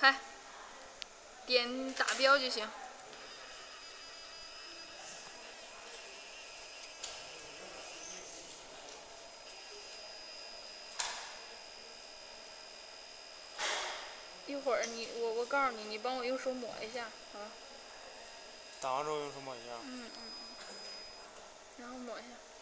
拍，点打标就行。一会儿我告诉你，你帮我用手抹一下啊。 打完之后用手抹一下。 然后抹一下。